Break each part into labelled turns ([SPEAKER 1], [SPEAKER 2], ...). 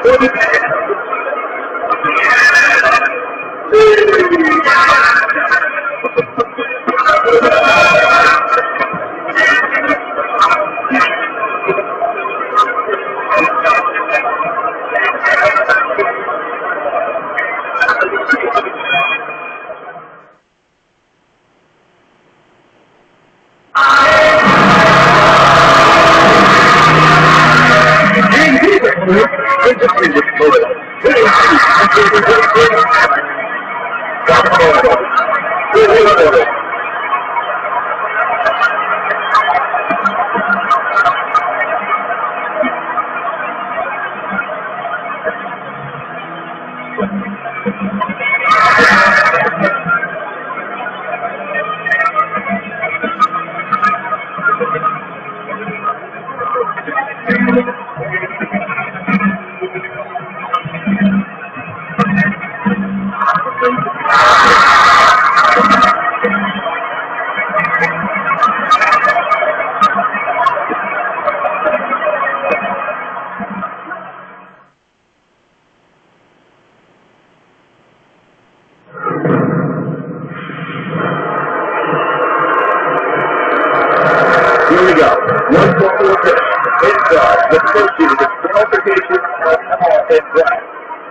[SPEAKER 1] Here we go. 1-4 pitch. Inside. The first to the disqualification of Hall and Brett.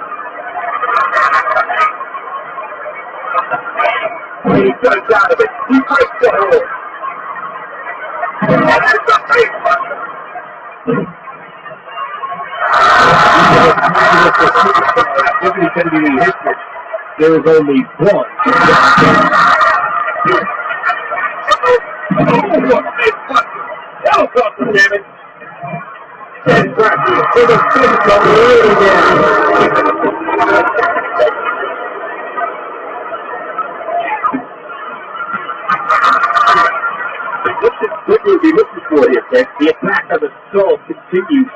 [SPEAKER 1] He cuts out of it. He breaks the hole. And that's the big one. Nobody can be hit. There is only one. Oh, what a big one. That'll cost him, damn it. And practice for the fifth of the lead again. What you'll be looking for here, Ted, the attack of the skull continues.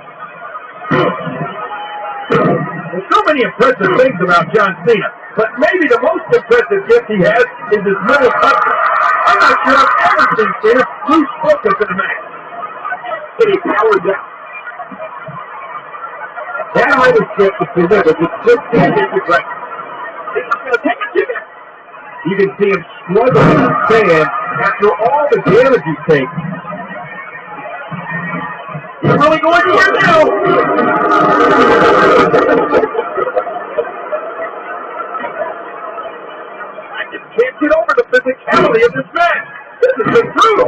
[SPEAKER 1] There's so many impressive things about John Cena, but maybe the most impressive gift he has is his mental toughness. I'm not sure I've ever seen Cena lose focus in a match. But he powers out. That always gets to deliver with good standard right. He's not going to take a ticket. You can see him struggling to stand after all the damage he's taken. You're really going here now. I just can't get over the physicality of this match. This has been brutal.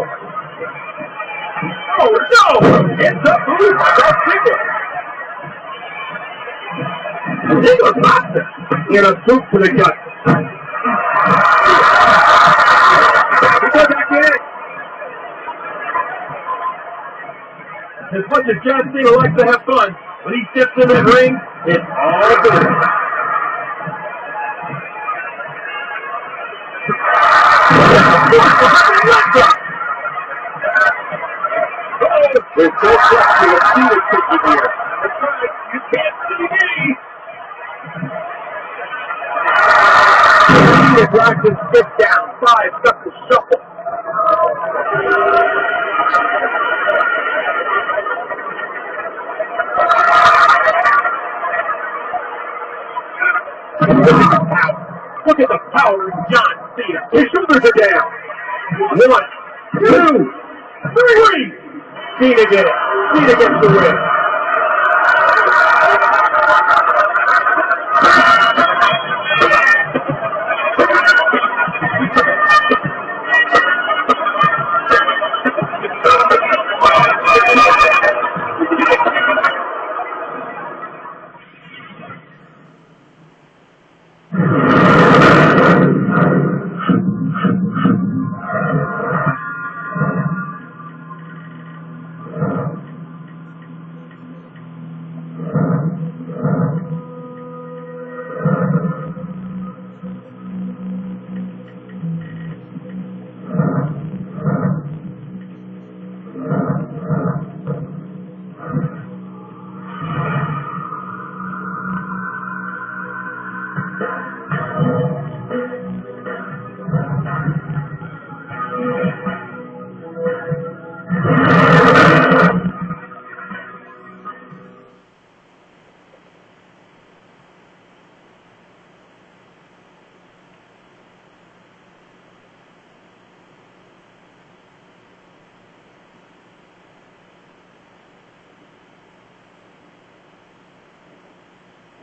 [SPEAKER 1] Oh no! It's up to Dolph Ziggler. Ziggler boxer in a soup to the gut. He goes back in. As much as John Cena likes to have fun, when he steps in that ring, it's all good. There's no question of Cena's picture here. That's right, you can't see me. Cena drives his stick down, 5 ducks to shuffle. Look at the power of John Cena. His shoulders are down. 1, 2, 3. Cena get it. Cena gets the win.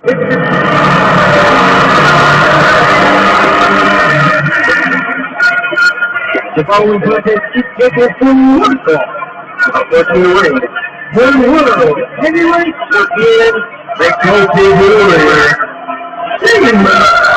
[SPEAKER 1] The following contest is scheduled for one fall. Unfortunately, one world heavyweight champion, the Coastal Warrior, Sigma.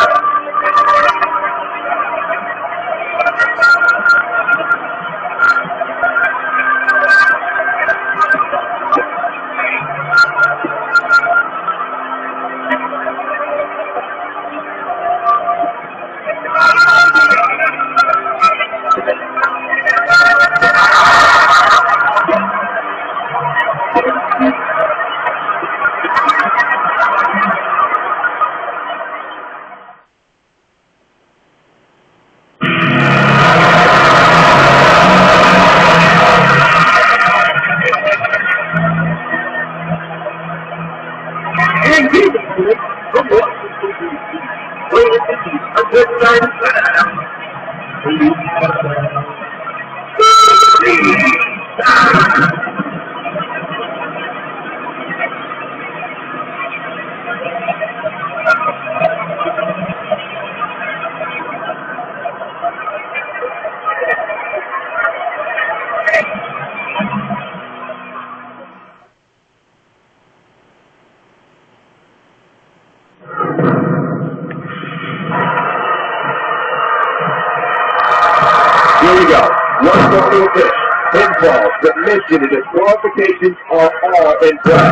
[SPEAKER 1] Here we go. One more to finish. Pinfall, submission, and disqualifications are all in play.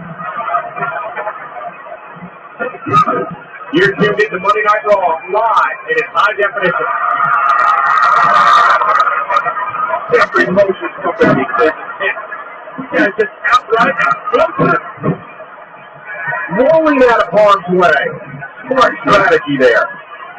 [SPEAKER 1] You're tuned into Monday Night Raw live and in high definition. Every motion company says it's just outright explosive. Rolling out of harm's way. Smart strategy there.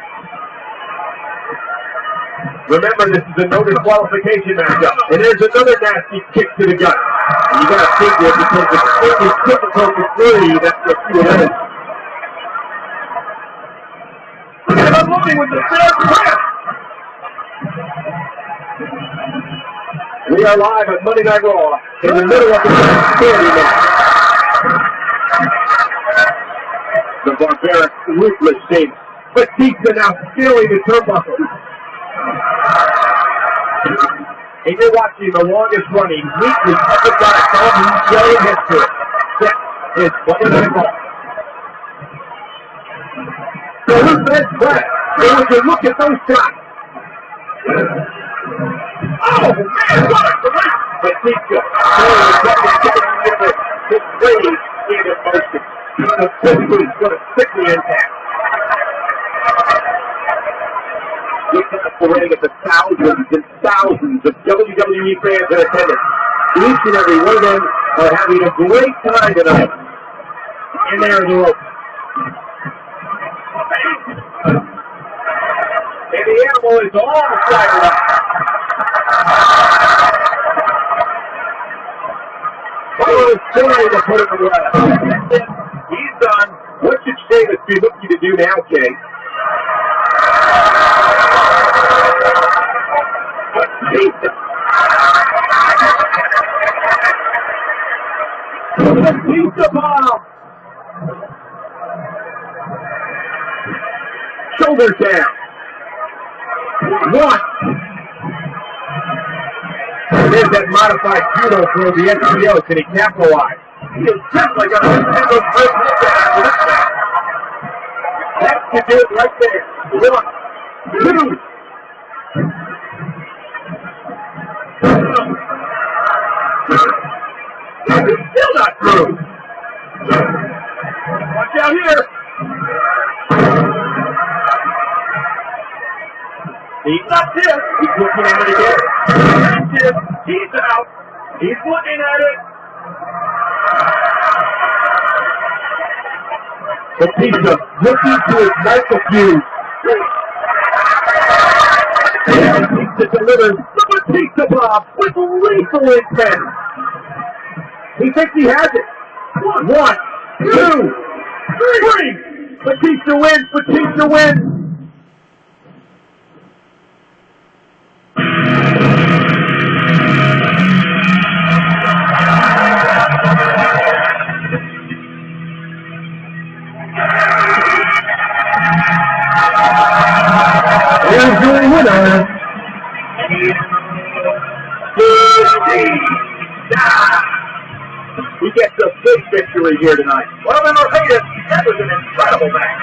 [SPEAKER 1] Remember, this is a no disqualification matchup, and there's another nasty kick to the gut. And you gotta think there because it's difficult to free. That's what you is. And unloading with the fair press. We are live at Monday Night Raw in the middle of the standing match. The barbaric, ruthless shape. Batista now stealing the turnbuckle. And you're watching the longest running weekly episodic television show in history. That is Monday Night Raw. So look at that press. And when you look at those shots. Oh man, what a great Batista. His rage in emotion. The physically going to stick the impact. Look at the parade of the thousands and thousands of WWE fans in attendance. Each and every one of them are having a great time tonight. And there is the rope. And the animal is all fired up. Oh, it's trying to put him away. He's done. What should Sheamus be looking to do now, Kay? Batista bomb. Shoulders down. One. There's that modified judo for the SBO. Can he capitalize? He is definitely going to hit those great hits after this match. That can do it right there. 1, 2. It's still not through. Watch out here. He's not this. He's looking at it again. That's it. He's out. He's looking at it. Batista looking to ignite the fuse. And Batista delivers the Batista bomb with lethal intent. He thinks he has it. 1, 2, 3. Batista wins. Batista wins. he gets a big victory here tonight. Well, then, or hate it, that was an incredible match.